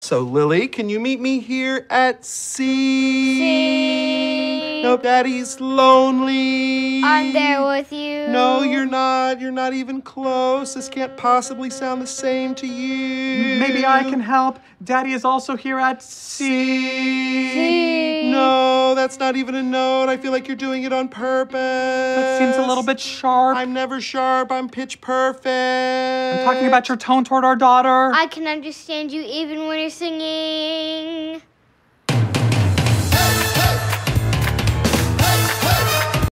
So, Lily, can you meet me here at C? C. Nope, Daddy's lonely. I'm there with you. No, you're not. You're not even close. This can't possibly sound the same to you. Maybe I can help. Daddy is also here at C. C. No, that's not even a note. I feel like you're doing it on purpose. That seems a little bit sharp. I'm never sharp. I'm pitch perfect. I'm talking about your tone toward our daughter. I can understand you even when you're singing.